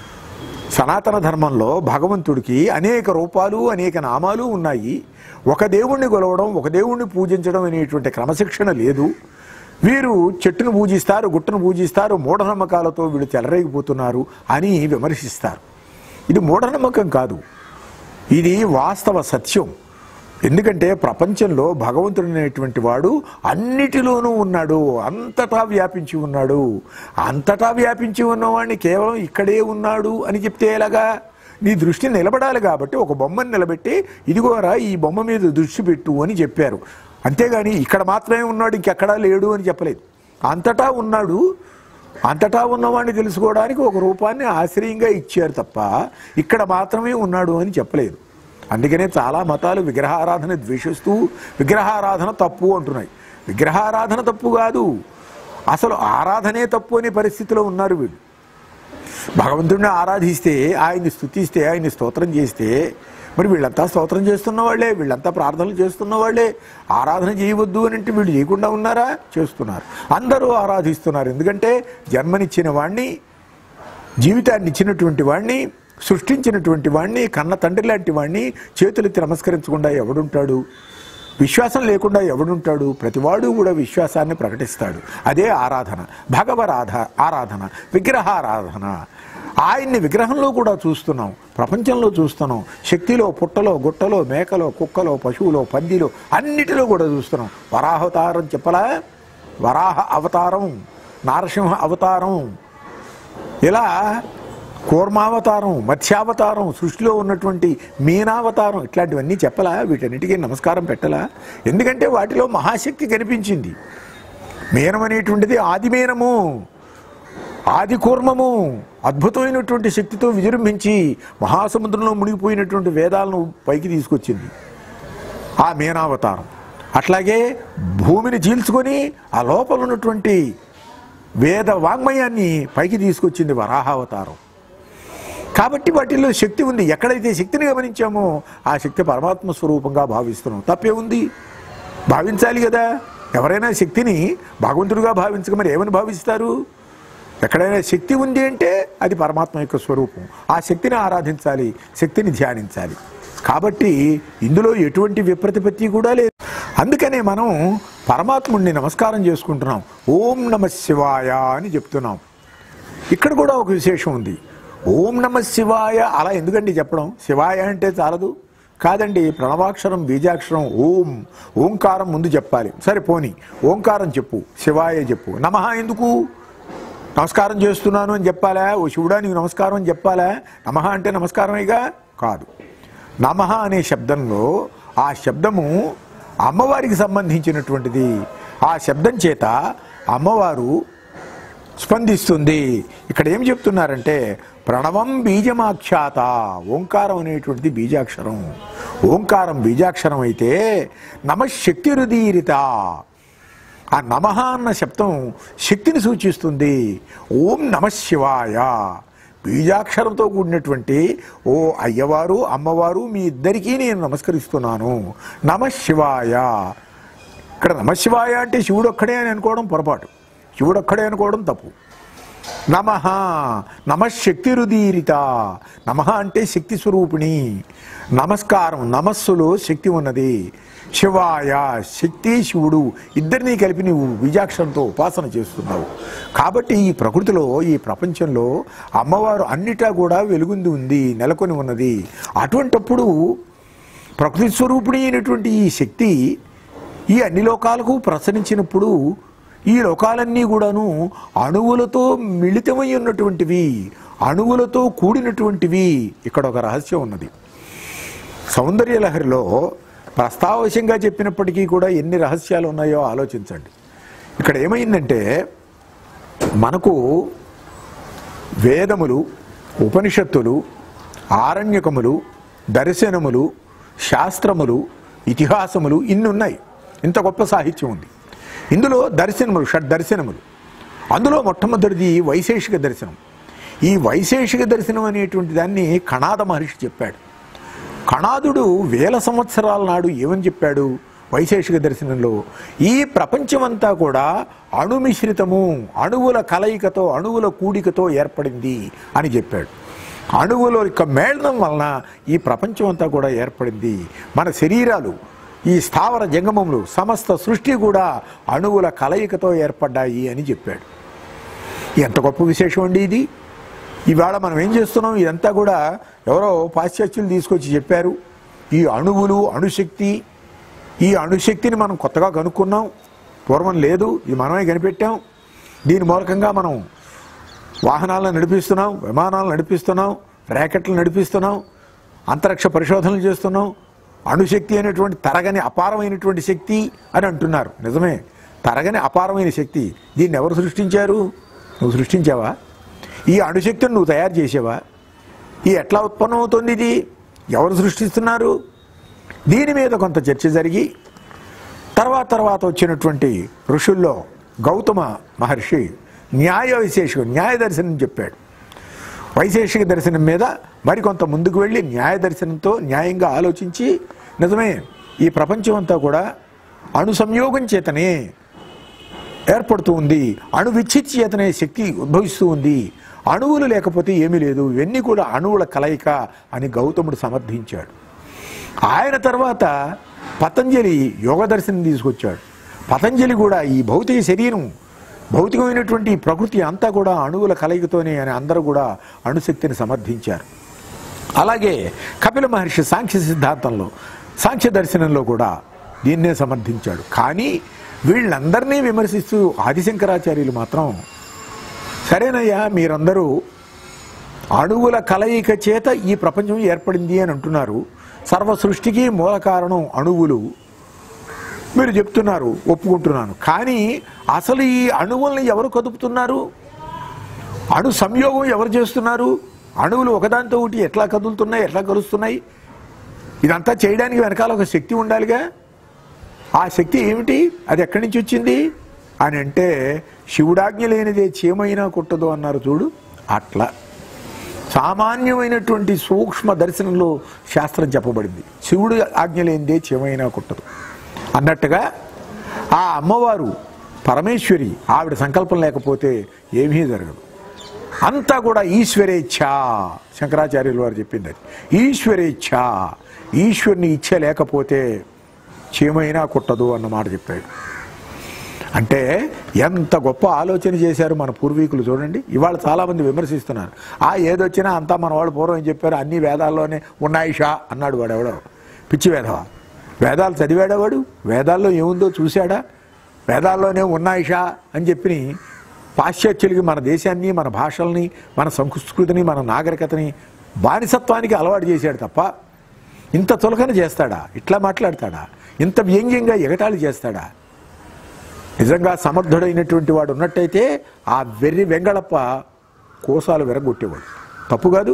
సనాతన ధర్మంలో భగవంతుడికి అనేక రూపాలు అనేక నామాలు ఉన్నాయి, ఒక దేవుణ్ణి కొలవడం ఒక దేవుణ్ణి పూజించడం అనేటువంటి క్రమశిక్షణ లేదు, వీరు చెట్టును పూజిస్తారు, గుట్టను పూజిస్తారు, మూఢనమ్మకాలతో వీళ్ళు చెలరేగిపోతున్నారు అని విమర్శిస్తారు. ఇది మూఢనమ్మకం కాదు, ఇది వాస్తవ సత్యం. ఎందుకంటే ప్రపంచంలో భగవంతుడు అనేటువంటి వాడు అన్నిటిలోనూ ఉన్నాడు, అంతటా వ్యాపించి ఉన్నాడు. అంతటా వ్యాపించి ఉన్నవాడిని కేవలం ఇక్కడే ఉన్నాడు అని చెప్తే ఎలాగా? నీ దృష్టి నిలబడాలి కాబట్టి ఒక బొమ్మను నిలబెట్టి ఇదిగోరా ఈ బొమ్మ మీద దృష్టి పెట్టు అని చెప్పారు. అంతేగాని ఇక్కడ మాత్రమే ఉన్నాడు ఇంకెక్కడా లేడు అని చెప్పలేదు. అంతటా ఉన్నాడు, అంతటా ఉన్నవాడిని తెలుసుకోవడానికి ఒక రూపాన్ని ఆశ్రయంగా ఇచ్చారు తప్ప ఇక్కడ మాత్రమే ఉన్నాడు అని చెప్పలేదు. అందుకనే చాలా మతాలు విగ్రహారాధన ద్వేషిస్తూ విగ్రహారాధన తప్పు అంటున్నాయి. విగ్రహారాధన తప్పు కాదు, అసలు ఆరాధనే తప్పు అనే పరిస్థితిలో ఉన్నారు వీళ్ళు. భగవంతుడిని ఆరాధిస్తే, ఆయన్ని స్తుతిస్తే, ఆయన్ని స్తోత్రం చేస్తే మరి వీళ్ళంతా స్తోత్రం చేస్తున్న వాళ్ళే, వీళ్ళంతా ప్రార్థనలు చేస్తున్న వాళ్ళే. ఆరాధన చేయవద్దు అని అంటే వీళ్ళు చేయకుండా ఉన్నారా? చేస్తున్నారు. అందరూ ఆరాధిస్తున్నారు. ఎందుకంటే జన్మనిచ్చిన వాణ్ణి, జీవితాన్ని ఇచ్చినటువంటి వాణ్ణి, సృష్టించినటువంటి వాణ్ణి, కన్న తండ్రి లాంటి వాణ్ణి చేతులెత్తి నమస్కరించకుండా ఎవడుంటాడు? విశ్వాసం లేకుండా ఎవడుంటాడు? ప్రతివాడు కూడా విశ్వాసాన్ని ప్రకటిస్తాడు. అదే ఆరాధన, భగవరాధ ఆరాధన, విగ్రహారాధన. ఆయన్ని విగ్రహంలో కూడా చూస్తున్నాం, ప్రపంచంలో చూస్తున్నాం, శక్తిలో, పుట్టలో, గుట్టలో, మేకలో, కుక్కలో, పశువులో, పందిలో, అన్నిటిలో కూడా చూస్తున్నాం. వరాహవతారం చెప్పలా? వరాహ అవతారం, నారసింహ అవతారం, ఇలా కూర్మావతారం, మత్స్యావతారం, సృష్టిలో ఉన్నటువంటి మీనావతారం, ఇట్లాంటివన్నీ చెప్పలా? వీటన్నిటికీ నమస్కారం పెట్టలా? ఎందుకంటే వాటిలో మహాశక్తి కనిపించింది. మీనం అనేటువంటిది ఆది మీనము, ఆది కూర్మము, అద్భుతమైనటువంటి శక్తితో విజృంభించి మహాసముద్రంలో మునిగిపోయినటువంటి వేదాలను పైకి తీసుకొచ్చింది ఆ మీనావతారం. అట్లాగే భూమిని చీల్చుకొని ఆ లోపల ఉన్నటువంటి వేద వాంగ్మయాన్ని పైకి తీసుకొచ్చింది వరాహావతారం. కాబట్టి వాటిల్లో శక్తి ఉంది. ఎక్కడైతే శక్తిని గమనించామో ఆ శక్తి పరమాత్మ స్వరూపంగా భావిస్తున్నాం. తప్పే ఉంది? భావించాలి కదా. ఎవరైనా శక్తిని భగవంతుడిగా భావించక మరి ఏమని భావిస్తారు? ఎక్కడైనా శక్తి ఉంది అంటే అది పరమాత్మ యొక్క స్వరూపం. ఆ శక్తిని ఆరాధించాలి, శక్తిని ధ్యానించాలి. కాబట్టి ఇందులో ఎటువంటి విప్రతిపత్తి కూడా లేదు. అందుకనే మనం పరమాత్ముడిని నమస్కారం చేసుకుంటున్నాం. ఓం నమ శివాయ అని చెప్తున్నాం. ఇక్కడ కూడా ఒక విశేషం ఉంది. ఓం నమ శివాయ అలా ఎందుకండి చెప్పడం? శివాయ అంటే చాలదు కాదండి. ప్రణవాక్షరం, బీజాక్షరం, ఓం, ఓంకారం ముందు చెప్పాలి. సరే పోనీ ఓంకారం చెప్పు, శివాయ చెప్పు. నమః ఎందుకు? నమస్కారం చేస్తున్నాను అని చెప్పాలా? ఓ శివుడా నీకు నమస్కారం అని చెప్పాలా? నమః అంటే నమస్కారమేగా? కాదు. నమః అనే శబ్దంలో ఆ శబ్దము అమ్మవారికి సంబంధించినటువంటిది. ఆ శబ్దం చేత అమ్మవారు స్పందిస్తుంది. ఇక్కడ ఏం చెప్తున్నారంటే ప్రణవం బీజమాఖ్యాత, ఓంకారం అనేటువంటిది బీజాక్షరం. ఓంకారం బీజాక్షరం అయితే నమశక్తి రుదీరిత, ఆ నమః అన్న శబ్దం శక్తిని సూచిస్తుంది. ఓం నమ శివాయ బీజాక్షరంతో కూడినటువంటి ఓ అయ్యవారు, అమ్మవారు, మీ ఇద్దరికీ నేను నమస్కరిస్తున్నాను. నమ శివాయ. ఇక్కడ నమ శివాయ అంటే శివుడు ఒక్కడే అని అనుకోవడం పొరపాటు, శివుడు ఒక్కడే అనుకోవడం తప్పు. నమః నమశక్తి రుదీరిత, నమః అంటే శక్తి స్వరూపిణి. నమస్కారం, నమస్సులో శక్తి ఉన్నది. శివాయ, శక్తి శివుడు ఇద్దరినీ కలిపి నువ్వు బీజాక్షరంతో ఉపాసన చేస్తున్నావు. కాబట్టి ఈ ప్రకృతిలో, ఈ ప్రపంచంలో అమ్మవారు అన్నిటా కూడా వెలుగుంది ఉంది, నెలకొని ఉన్నది. అటువంటప్పుడు ప్రకృతి స్వరూపిణి అయినటువంటి ఈ శక్తి ఈ అన్ని లోకాలకు ప్రసరించినప్పుడు ఈ లోకాలన్నీ కూడాను అణువులతో మిళితమై ఉన్నటువంటివి, అణువులతో కూడినటువంటివి. ఇక్కడ ఒక రహస్యం ఉన్నది. సౌందర్య లహరిలో ప్రస్తావశంగా చెప్పినప్పటికీ కూడా ఎన్ని రహస్యాలు ఉన్నాయో ఆలోచించండి. ఇక్కడ ఏమైందంటే మనకు వేదములు, ఉపనిషత్తులు, ఆరణ్యకములు, దర్శనములు, శాస్త్రములు, ఇతిహాసములు ఇన్ని ఉన్నాయి. ఇంత గొప్ప సాహిత్యం ఉంది. ఇందులో దర్శనములు, షడ్ దర్శనములు. అందులో మొట్టమొదటిది వైశేషిక దర్శనం. ఈ వైశేషిక దర్శనం అనేటువంటి దాన్ని కణాద మహర్షి చెప్పాడు. కణాదుడు వేల సంవత్సరాల నాడు ఏమని చెప్పాడు? వైశేషిక దర్శనంలో ఈ ప్రపంచమంతా కూడా అణుమిశ్రితము, అణువుల కలయికతో, అణువుల కూడికతో ఏర్పడింది అని చెప్పాడు. అణువుల యొక్క మేళనం వలన ఈ ప్రపంచం అంతా కూడా ఏర్పడింది. మన శరీరాలు, ఈ స్థావర జంగమములు, సమస్త సృష్టి కూడా అణువుల కలయికతో ఏర్పడ్డాయి అని చెప్పాడు. ఎంత గొప్ప విశేషం అండి ఇది. ఇవాళ మనం ఏం చేస్తున్నాం, ఇదంతా కూడా ఎవరో పాశ్చాత్యులు తీసుకొచ్చి చెప్పారు. ఈ అణువులు, అణుశక్తి, ఈ అణుశక్తిని మనం కొత్తగా కనుక్కున్నాం, పూర్వం లేదు, ఇది మనమే కనిపెట్టాం. దీని మూలకంగా మనం వాహనాలను నడిపిస్తున్నాం, విమానాలను నడిపిస్తున్నాం, ర్యాకెట్లు నడిపిస్తున్నాం, అంతరిక్ష పరిశోధనలు చేస్తున్నాం. అణుశక్తి అనేటువంటి తరగని అపారమైనటువంటి శక్తి అని అంటున్నారు. నిజమే, తరగని అపారమైన శక్తి. దీన్ని ఎవరు సృష్టించారు? నువ్వు సృష్టించావా? ఈ అణుశక్తిని నువ్వు తయారు చేసావా? ఈ ఎట్లా ఉత్పన్నమవుతుంది? ఇది ఎవరు సృష్టిస్తున్నారు? దీని మీద కొంత చర్చ జరిగి తర్వాత తర్వాత వచ్చినటువంటి ఋషుల్లో గౌతమ మహర్షి న్యాయ విశేషం, న్యాయ దర్శనం చెప్పాడు. వైశేషిక దర్శనం మీద మరికొంత ముందుకు వెళ్ళి న్యాయ దర్శనంతో న్యాయంగా ఆలోచించి, నిజమే ఈ ప్రపంచం అంతా కూడా అణు సంయోగం చేతనే ఏర్పడుతూ ఉంది, అణు విచ్ఛిత్తి చేతనే శక్తి ఉద్భవిస్తూ ఉంది, అణువులు లేకపోతే ఏమీ లేదు, ఇవన్నీ కూడా అణువుల కలయిక అని గౌతముడు సమర్థించాడు. ఆయన తర్వాత పతంజలి యోగ దర్శనం తీసుకొచ్చాడు. పతంజలి కూడా ఈ భౌతిక శరీరం, భౌతికమైనటువంటి ప్రకృతి అంతా కూడా అణువుల కలయికతోనే అని అందరూ కూడా అణుశక్తిని సమర్థించారు. అలాగే కపిల మహర్షి సాంఖ్య సిద్ధాంతంలో, సాంఖ్య దర్శనంలో కూడా దీన్నే సమర్థించాడు. కానీ వీళ్ళందరినీ విమర్శిస్తూ ఆదిశంకరాచార్యులు మాత్రం, సరేనయ్యా మీరందరూ అణువుల కలయిక చేత ఈ ప్రపంచం ఏర్పడింది అని అంటున్నారు, సర్వ సృష్టికి మూల కారణం అణువులు మీరు చెప్తున్నారు, ఒప్పుకుంటున్నాను. కానీ అసలు ఈ అణువుల్ని ఎవరు కదుపుతున్నారు? అణు సంయోగం ఎవరు చేస్తున్నారు? అణువులు ఒకదానితో ఒకటి ఎట్లా కదులుతున్నాయి, ఎట్లా కలుస్తున్నాయి? ఇదంతా చేయడానికి వెనకాల ఒక శక్తి ఉండాలిగా. ఆ శక్తి ఏమిటి? అది ఎక్కడి నుంచి వచ్చింది అని అంటే, శివుడాజ్ఞ లేనిదే చీమైనా కుట్టదు అన్నారు చూడు. అట్లా సామాన్యమైనటువంటి సూక్ష్మ దర్శనంలో శాస్త్రం చెప్పబడింది. శివుడు ఆజ్ఞ లేనిదే చీమైనా కుట్టదు అన్నట్టుగా ఆ అమ్మవారు పరమేశ్వరి, ఆవిడ సంకల్పం లేకపోతే ఏమీ జరగదు. అంతా కూడా ఈశ్వరేచ్ఛ. శంకరాచార్యులు వారు చెప్పింది అది ఈశ్వరేచ్ఛ. ఈశ్వరుని ఇచ్చ లేకపోతే చీమైనా కుట్టదు అన్నమాట చెప్పాడు. అంటే ఎంత గొప్ప ఆలోచన చేశారు మన పూర్వీకులు చూడండి. ఇవాళ చాలామంది విమర్శిస్తున్నారు, ఆ ఏదొచ్చినా అంతా మన వాళ్ళు పూర్వం ఏం చెప్పారు, అన్ని వేదాల్లోనే ఉన్నాయిషా అన్నాడు వాడు. ఎవడో పిచ్చి వేధవా, వేదాలు చదివాడేవాడు, వేదాల్లో ఏముందో చూశాడా? వేదాల్లోనే ఉన్నాయిషా అని చెప్పి పాశ్చాత్యులకి మన దేశాన్ని, మన భాషల్ని, మన సంస్కృతిని, మన నాగరికతని బానిసత్వానికి అలవాటు చేశాడు తప్ప ఇంత చులకన చేస్తాడా? ఇట్లా మాట్లాడతాడా? ఇంత వ్యంగ్యంగా ఎగతాళి చేస్తాడా? నిజంగా సమర్థుడైనటువంటి వాడు ఉన్నట్టయితే ఆ వెర్రి వెంగళప్ప కోసాలు విరగొట్టేవాడు. తప్పు కాదు.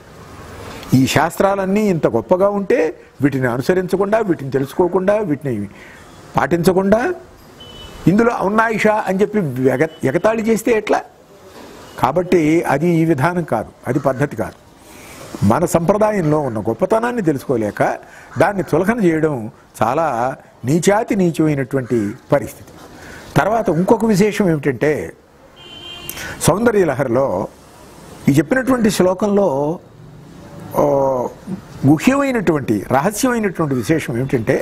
ఈ శాస్త్రాలన్నీ ఇంత గొప్పగా ఉంటే వీటిని అనుసరించకుండా, వీటిని తెలుసుకోకుండా, వీటిని పాటించకుండా ఇందులో ఉన్నాయిషా అని చెప్పి ఎగ ఎగతాళి చేస్తే ఎట్లా? కాబట్టి అది ఈ విధానం కాదు, అది పద్ధతి కాదు. మన సంప్రదాయంలో ఉన్న గొప్పతనాన్ని తెలుసుకోలేక దాన్ని చులకన చేయడం చాలా నీచాతి నీచమైనటువంటి పరిస్థితి. తర్వాత ఇంకొక విశేషం ఏమిటంటే, సౌందర్యలహరిలో ఈ చెప్పినటువంటి శ్లోకంలో ముఖ్యమైనటువంటి రహస్యమైనటువంటి విశేషం ఏమిటంటే,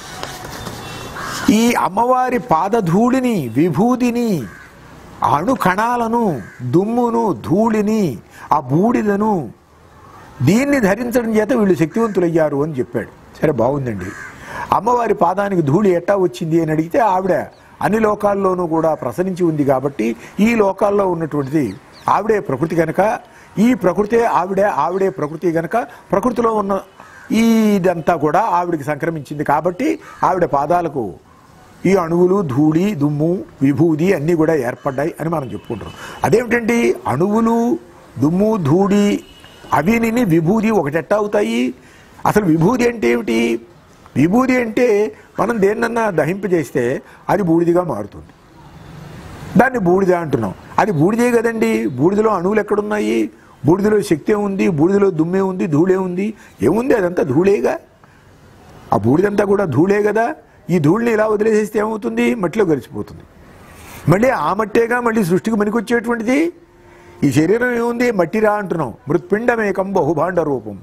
ఈ అమ్మవారి పాదధూళిని, విభూతిని, అణు కణాలను, దుమ్మును, ధూళిని, ఆ బూడిదను దీన్ని ధరించడం చేత వీళ్ళు శక్తివంతులయ్యారు అని చెప్పాడు. సరే, బాగుందండి. అమ్మవారి పాదానికి ధూళి ఎట్టా వచ్చింది అని అడిగితే, ఆవిడ అన్ని లోకాల్లోనూ కూడా ప్రసరించి ఉంది కాబట్టి ఈ లోకాల్లో ఉన్నటువంటిది ఆవిడే ప్రకృతి కనుక, ఈ ప్రకృతే ఆవిడే, ఆవిడే ప్రకృతి కనుక ప్రకృతిలో ఉన్న ఇదంతా కూడా ఆవిడికి సంక్రమించింది కాబట్టి ఆవిడ పాదాలకు ఈ అణువులు, ధూళి, దుమ్ము, విభూది అన్నీ కూడా ఏర్పడ్డాయి అని మనం చెప్పుకుంటున్నాం. అదేమిటండి, అణువులు, దుమ్ము, ధూళి అవిని విభూది ఒకటెట్టా అవుతాయి? అసలు విభూది అంటే ఏమిటి? విభూది అంటే మనం దేన్నన్నా దహింపజేస్తే అది బూడిదిగా మారుతుంది, దాన్ని బూడిద అంటున్నాం. అది బూడిదే కదండి. బూడిదలో అణువులు ఎక్కడున్నాయి? బూడిదలో శక్తి ఉంది, బూడిదలో దుమ్మే ఉంది, ధూళే ఉంది. ఏముంది? అదంతా ధూళేగా. ఆ బూడిదంతా కూడా ధూళే కదా. ఈ ధూళిని ఇలా వదిలేసేస్తే ఏమవుతుంది? మట్టిలో కలిసిపోతుంది. మళ్ళీ ఆ మట్టేగా మళ్ళీ సృష్టికి పనికొచ్చేటువంటిది. ఈ శరీరం ఏముంది? మట్టిరా అంటున్నాం. మృత్పిండమేకం బహుభాండ రూపం.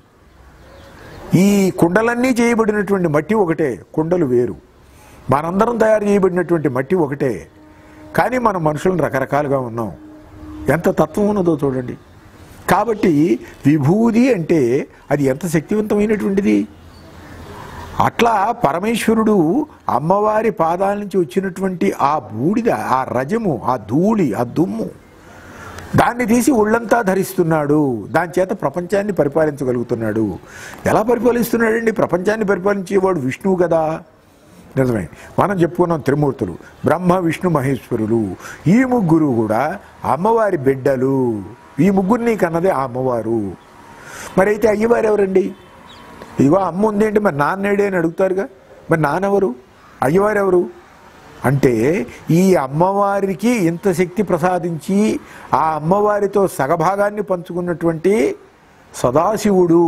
ఈ కుండలన్నీ చేయబడినటువంటి మట్టి ఒకటే, కుండలు వేరు. మనందరం తయారు చేయబడినటువంటి మట్టి ఒకటే, కానీ మన మనుషులను రకరకాలుగా ఉన్నాం. ఎంత తత్వం ఉన్నదో చూడండి. కాబట్టి విభూది అంటే అది ఎంత శక్తివంతమైనటువంటిది. అట్లా పరమేశ్వరుడు అమ్మవారి పాదాల నుంచి వచ్చినటువంటి ఆ బూడిద, ఆ రజము, ఆ ధూళి, ఆ దుమ్ము, దాన్ని తీసి ఒళ్ళంతా ధరిస్తున్నాడు. దాని చేత ప్రపంచాన్ని పరిపాలించగలుగుతున్నాడు. ఎలా పరిపాలిస్తున్నాడండి? ప్రపంచాన్ని పరిపాలించేవాడు విష్ణువు కదా. నిజమే, మనం చెప్పుకున్నాం త్రిమూర్తులు, బ్రహ్మ విష్ణు మహేశ్వరులు. ఈ ముగ్గురు కూడా అమ్మవారి బిడ్డలు. ఈ ముగ్గురిని కన్నదే ఆ అమ్మవారు. మరి అయితే అయ్యవారు ఎవరండి? ఇదిగో అమ్మ ఉంది అంటే మరి నాన్నేడే అని అడుగుతారుగా. మరి నాన్నెవరు? అయ్యవారు ఎవరు అంటే ఈ అమ్మవారికి ఇంత శక్తి ప్రసాదించి ఆ అమ్మవారితో సగభాగాన్ని పంచుకున్నటువంటి సదాశివుడు,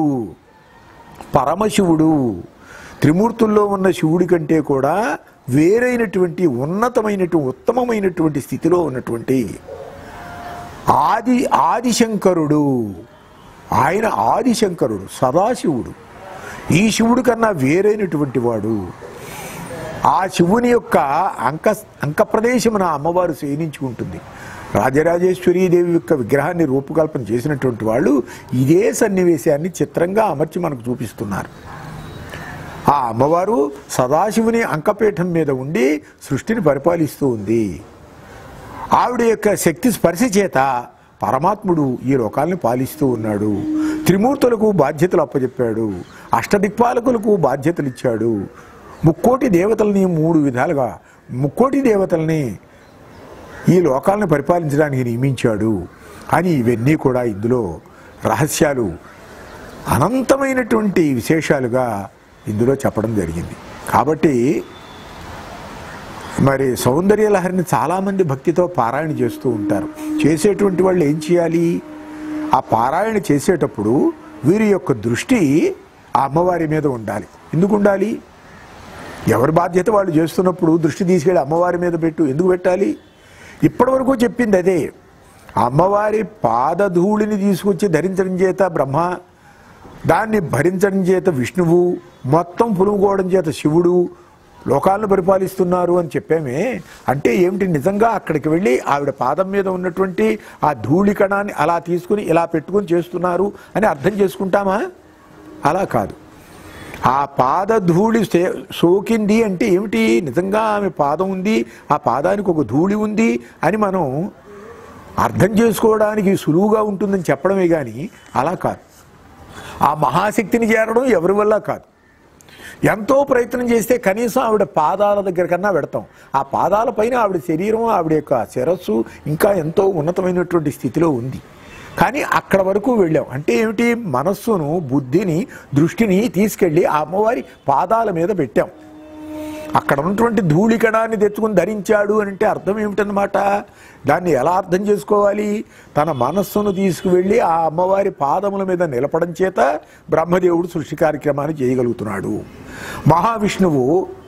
పరమశివుడు. త్రిమూర్తుల్లో ఉన్న శివుడి కంటే కూడా వేరైనటువంటి ఉన్నతమైనటువంటి ఉత్తమమైనటువంటి స్థితిలో ఉన్నటువంటి ఆది ఆదిశంకరుడు. ఆయన ఆదిశంకరుడు, సదాశివుడు. ఈ శివుడి కన్నా వేరైనటువంటి వాడు. ఆ శివుని యొక్క అంక అంక ప్రదేశమున అమ్మవారు శయనించుకుంటుంది. రాజరాజేశ్వరీదేవి యొక్క విగ్రహాన్ని రూపకల్పన చేసినటువంటి వాళ్ళు ఇదే సన్నివేశాన్ని చిత్రంగా అమర్చి మనకు చూపిస్తున్నారు. ఆ అమ్మవారు సదాశివుని అంకపీఠం మీద ఉండి సృష్టిని పరిపాలిస్తూ ఉంది. ఆవిడ యొక్క శక్తి స్పర్శ చేత పరమాత్ముడు ఈ లోకాలను పాలిస్తూ ఉన్నాడు. త్రిమూర్తులకు బాధ్యతలు అప్పచెప్పాడు. అష్టదిక్పాలకులకు బాధ్యతలు ఇచ్చాడు. ముక్కోటి దేవతల్ని మూడు విధాలుగా ముక్కోటి దేవతల్ని ఈ లోకాలను పరిపాలించడానికి నియమించాడు అని ఇవన్నీ కూడా ఇందులో రహస్యాలు, అనంతమైనటువంటి విశేషాలుగా ఇందులో చెప్పడం జరిగింది. కాబట్టి మరి సౌందర్యలహరిని చాలామంది భక్తితో పారాయణ చేస్తూ ఉంటారు. చేసేటువంటి వాళ్ళు ఏం చేయాలి? ఆ పారాయణ చేసేటప్పుడు వీరి యొక్క దృష్టి ఆ అమ్మవారి మీద ఉండాలి. ఎందుకు ఉండాలి? ఎవరి బాధ్యత వాళ్ళు చేస్తున్నప్పుడు దృష్టి తీసుకెళ్ళి అమ్మవారి మీద పెట్టు. ఎందుకు పెట్టాలి? ఇప్పటి వరకు చెప్పింది అదే. అమ్మవారి పాదధూళిని తీసుకొచ్చి ధరించడం చేత బ్రహ్మ, దాన్ని భరించడం చేత విష్ణువు, మొత్తం పులుముకోవడం చేత శివుడు లోకాలను పరిపాలిస్తున్నారు అని చెప్పామే. అంటే ఏమిటి? నిజంగా అక్కడికి వెళ్ళి ఆవిడ పాదం మీద ఉన్నటువంటి ఆ ధూళి కణాన్ని అలా తీసుకుని ఇలా పెట్టుకుని చేస్తున్నారు అని అర్థం చేసుకుంటామా? అలా కాదు. ఆ పాదధూళి సోకింది అంటే ఏమిటి? నిజంగా ఆమె పాదం ఉంది, ఆ పాదానికి ఒక ధూళి ఉంది అని మనం అర్థం చేసుకోవడానికి సులువుగా ఉంటుందని చెప్పడమే కానీ అలా కాదు. ఆ మహాశక్తిని చేరడం ఎవరి వల్ల కాదు. ఎంతో ప్రయత్నం చేస్తే కనీసం ఆవిడ పాదాల దగ్గర కన్నా పెడతాం. ఆ పాదాల పైన ఆవిడ శరీరం, ఆవిడ యొక్క శిరస్సు ఇంకా ఎంతో ఉన్నతమైనటువంటి స్థితిలో ఉంది. కానీ అక్కడ వరకు వెళ్ళాం. అంటే ఏమిటి? మనస్సును, బుద్ధిని, దృష్టిని తీసుకెళ్ళి ఆ అమ్మవారి పాదాల మీద పెట్టాం. అక్కడ ఉన్నటువంటి ధూళికణాన్ని తెచ్చుకుని ధరించాడు అని అంటే అర్థం ఏమిటన్నమాట? దాన్ని ఎలా అర్థం చేసుకోవాలి? తన మనస్సును తీసుకువెళ్ళి ఆ అమ్మవారి పాదముల మీద నిలపడం చేత బ్రహ్మదేవుడు సృష్టి కార్యక్రమాన్ని చేయగలుగుతున్నాడు. మహావిష్ణువు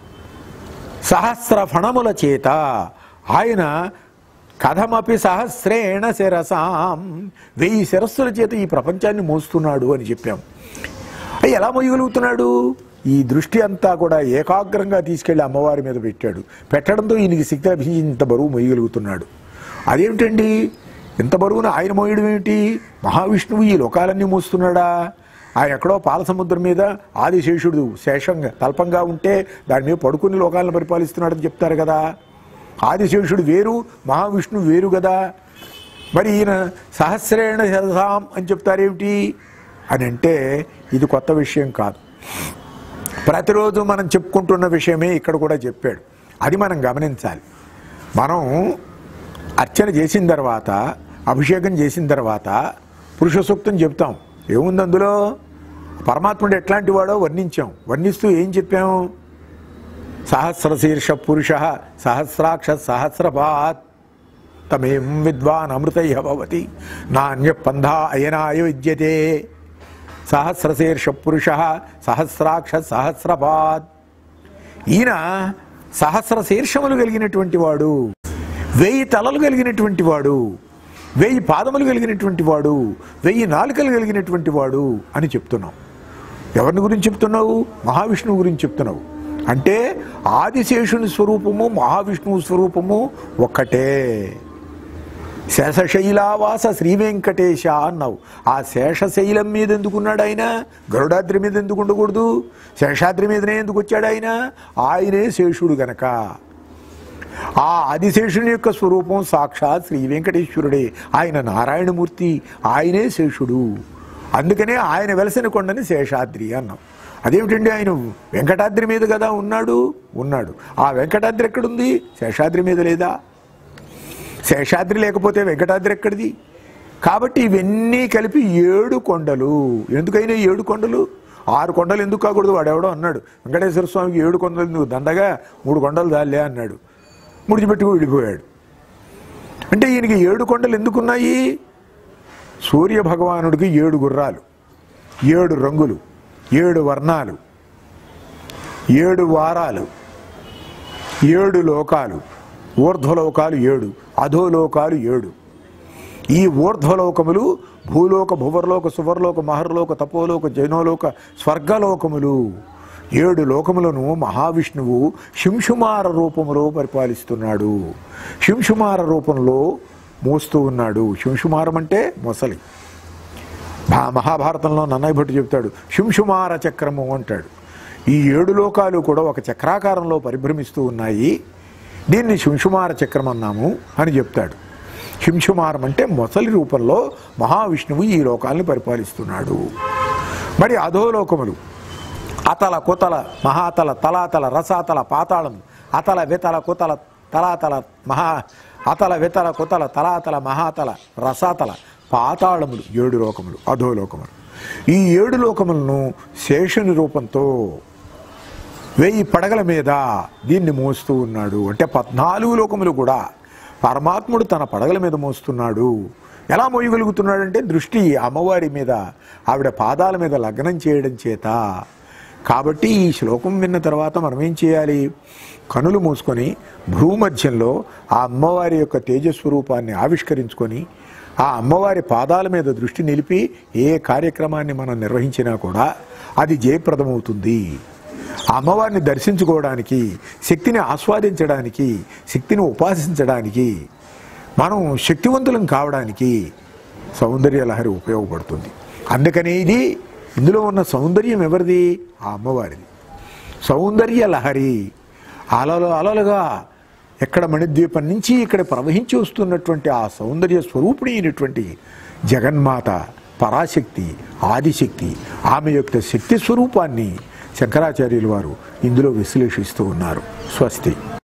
సహస్ర ఫణముల చేత ఆయన కథమపి సహస్రేణ శిరసాం, వెయ్యి శిరస్సుల చేత ఈ ప్రపంచాన్ని మోస్తున్నాడు అని చెప్పాం. ఎలా మోయగలుగుతున్నాడు? ఈ దృష్టి అంతా కూడా ఏకాగ్రంగా తీసుకెళ్లి అమ్మవారి మీద పెట్టాడు. పెట్టడంతో ఈయనకి శక్తి లభించి ఇంత బరువు మోయగలుగుతున్నాడు. అదేమిటండి? ఇంత బరువును ఆయన మోయడం ఏమిటి? మహావిష్ణువు ఈ లోకాలన్నీ మోస్తున్నాడా? ఆయన ఎక్కడో పాల సముద్రం మీద ఆదిశేషుడు శేషంగా తల్పంగా ఉంటే దాని మీద పడుకుని లోకాలను పరిపాలిస్తున్నాడని చెప్తారు కదా. ఆదిశేషుడు వేరు, మహావిష్ణువు వేరు కదా. మరి ఈయన సహస్రేణ శరసాం అని చెప్తారేమిటి అని అంటే ఇది కొత్త విషయం కాదు. ప్రతిరోజు మనం చెప్పుకుంటున్న విషయమే ఇక్కడ కూడా చెప్పాడు. అది మనం గమనించాలి. మనం అర్చన చేసిన తర్వాత, అభిషేకం చేసిన తర్వాత పురుష సూక్తం చెప్తాం. ఏముంది అందులో? పరమాత్ముడు ఎట్లాంటి వాడో వర్ణించాం. వర్ణిస్తూ ఏం చెప్పాము? సహస్రశీర్ష పురుష సహస్రాక్ష సహస్రపాత్ తమేం విద్వాన్ అమృతయ్య భవతి నాణ్య పంధా అయనాయ విద్యతే. సహస్రశీర్ష పురుష సహస్రాక్ష సహస్రపాత్. ఈయన సహస్ర శీర్షములు కలిగినటువంటి వాడు, వెయ్యి తలలు కలిగినటువంటి వాడు, వెయ్యి పాదములు కలిగినటువంటి వాడు, వెయ్యి నాలుకలు కలిగినటువంటి వాడు అని చెప్తున్నావు. ఎవరిని గురించి చెప్తున్నావు? మహావిష్ణువు గురించి చెప్తున్నావు. అంటే ఆదిశేషుని స్వరూపము మహావిష్ణువు స్వరూపము ఒక్కటే. శేషశైలావాస శ్రీ వెంకటేశ అన్నావు. ఆ శేషశైలం మీద ఎందుకున్నాడు ఆయన? గరుడాద్రి మీద ఎందుకు ఉండకూడదు? శేషాద్రి మీదనే ఎందుకు వచ్చాడు ఆయన? ఆయనే శేషుడు గనక. ఆ ఆదిశేషుని యొక్క స్వరూపం సాక్షాత్ శ్రీ వెంకటేశ్వరుడే. ఆయన నారాయణమూర్తి, ఆయనే శేషుడు. అందుకనే ఆయన వెలసిన కొండని శేషాద్రి అన్నాం. అదేమిటండి, ఆయన వెంకటాద్రి మీద కదా ఉన్నాడు? ఉన్నాడు. ఆ వెంకటాద్రి ఎక్కడుంది? శేషాద్రి మీద లేదా? శేషాద్రి లేకపోతే వెంకటాద్రి ఎక్కడిది? కాబట్టి ఇవన్నీ కలిపి ఏడు కొండలు. ఎందుకైనా ఏడు కొండలు? ఆరు కొండలు ఎందుకు కాకూడదు? వాడెవడో అన్నాడు, వెంకటేశ్వర స్వామికి ఏడు కొండలు ఎందుకు, దండగా మూడు కొండలు దాలే అన్నాడు. ముడిచిపెట్టుకు వెళ్ళిపోయాడు. అంటే ఈయనకి ఏడు కొండలు ఎందుకున్నాయి? సూర్య భగవానుడికి ఏడు గుర్రాలు, ఏడు రంగులు, ఏడు వర్ణాలు, ఏడు వారాలు, ఏడు లోకాలు, ఊర్ధ్వలోకాలు ఏడు, అధోలోకాలు ఏడు. ఈ ఊర్ధ్వలోకములు భూలోక, భువర్లోక, సువర్లోక, మహర్లోక, తపోలోక, జైనోలోక, స్వర్గలోకములు. ఏడు లోకములను మహావిష్ణువు శింషుమార రూపంలో పరిపాలిస్తున్నాడు. శింషుమార రూపంలో మోస్తూ ఉన్నాడు. శింషుమారం అంటే మొసలి. మహాభారతంలో నన్నయ్య భట్టు చెప్తాడు, శింషుమార చక్రము అంటాడు. ఈ ఏడు లోకాలు కూడా ఒక చక్రాకారంలో పరిభ్రమిస్తూ ఉన్నాయి. దీన్ని శింషుమార చక్రం అన్నాము అని చెప్తాడు. శింషుమారం అంటే మొసలి రూపంలో మహావిష్ణువు ఈ లోకాలను పరిపాలిస్తున్నాడు. మరి అధోలోకములు అతల కుతల మహాతల తలాతల రసాతల పాతాళం, అతల వితల కుతల తలాతల మహా అతల వితల కుతల తలాతల మహాతల రసాతల పాతాళములు ఏడు లోకములు, అధోలోకములు. ఈ ఏడు లోకములను శేషుని రూపంతో వెయ్యి పడగల మీద దీన్ని మోస్తూ ఉన్నాడు. అంటే పద్నాలుగు లోకములు కూడా పరమాత్ముడు తన పడగల మీద మోస్తున్నాడు. ఎలా మోయగలుగుతున్నాడంటే దృష్టి అమ్మవారి మీద, ఆవిడ పాదాల మీద లగ్నం చేయడం చేత. కాబట్టి ఈ శ్లోకం విన్న తర్వాత మనం ఏం చేయాలి? కనులు మూసుకొని భ్రూమధ్యంలో ఆ అమ్మవారి యొక్క తేజస్వరూపాన్ని ఆవిష్కరించుకొని ఆ అమ్మవారి పాదాల మీద దృష్టి నిలిపి ఏ కార్యక్రమాన్ని మనం నిర్వహించినా కూడా అది జయప్రదమవుతుంది. అమ్మవారిని దర్శించుకోవడానికి, శక్తిని ఆస్వాదించడానికి, శక్తిని ఉపాసించడానికి, మనం శక్తివంతులం కావడానికి సౌందర్య లహరి ఉపయోగపడుతుంది. అందుకనే ఇది ఇందులో ఉన్న సౌందర్యం ఎవరిది? ఆ అమ్మవారిది. సౌందర్య లహరి అలలు అలలుగా ఎక్కడ మణిద్వీపం నుంచి ఇక్కడ ప్రవహించి వస్తున్నటువంటి ఆ సౌందర్య స్వరూపిణి అయినటువంటి జగన్మాత, పరాశక్తి, ఆదిశక్తి, ఆమె యొక్క శక్తి స్వరూపాన్ని శంకరాచార్యుల వారు ఇందులో విశ్లేషిస్తూ ఉన్నారు. స్వస్తి.